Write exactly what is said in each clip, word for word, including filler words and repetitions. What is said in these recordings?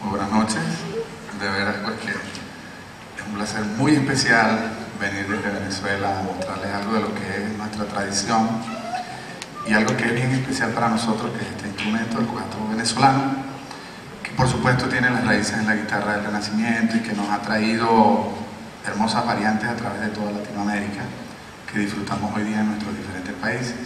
Muy buenas noches. De veras, porque es un placer muy especial venir desde Venezuela a mostrarles algo de lo que es nuestra tradición y algo que es bien especial para nosotros, que es este instrumento, el cuatro venezolano, que por supuesto tiene las raíces en la guitarra del Renacimiento y que nos ha traído hermosas variantes a través de toda Latinoamérica que disfrutamos hoy día en nuestros diferentes países.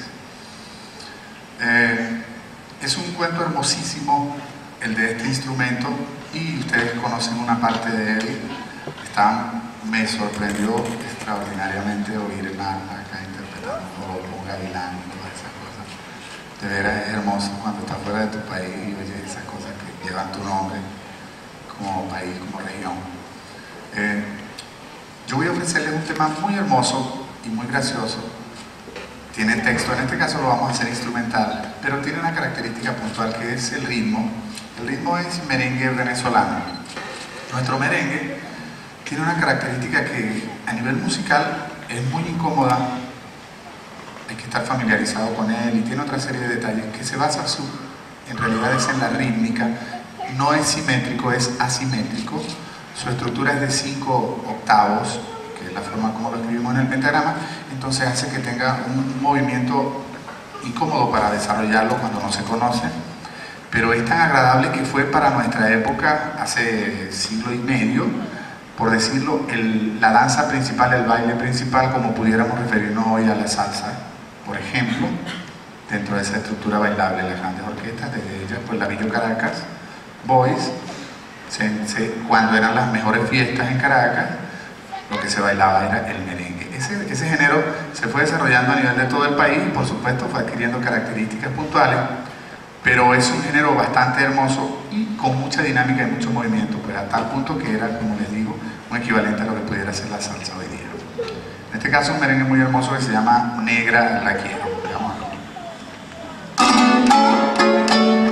Eh, es un cuento hermosísimo el de este instrumento, y ustedes conocen una parte de él. Está, me sorprendió extraordinariamente oír a acá interpretando un gavilán y todas esas cosas. De veras es hermoso cuando estás fuera de tu país y oyes esas cosas que llevan tu nombre como país, como región. Eh, yo voy a ofrecerles un tema muy hermoso y muy gracioso. Tiene texto, en este caso lo vamos a hacer instrumental, pero tiene una característica puntual que es el ritmo. El ritmo es merengue venezolano. Nuestro merengue tiene una característica que a nivel musical es muy incómoda, hay que estar familiarizado con él, y tiene otra serie de detalles que se basa su, en realidad es en la rítmica. No es simétrico, es asimétrico. Su estructura es de cinco octavos, que es la forma como lo escribimos en el pentagrama, entonces hace que tenga un movimiento incómodo para desarrollarlo cuando no se conoce, pero es tan agradable que fue para nuestra época, hace siglo y medio, por decirlo, el, la danza principal, el baile principal, como pudiéramos referirnos hoy a la salsa, por ejemplo, dentro de esa estructura bailable. Las grandes orquestas, desde ellas, pues la Villa Caracas Boys, se, se, cuando eran las mejores fiestas en Caracas, lo que se bailaba era el merengue. Ese, ese género se fue desarrollando a nivel de todo el país y por supuesto fue adquiriendo características puntuales, pero es un género bastante hermoso y con mucha dinámica y mucho movimiento, pues a tal punto que era, como les digo, un equivalente a lo que pudiera ser la salsa hoy día. En este caso un merengue muy hermoso que se llama Negra la Quiero. Vamos a ver.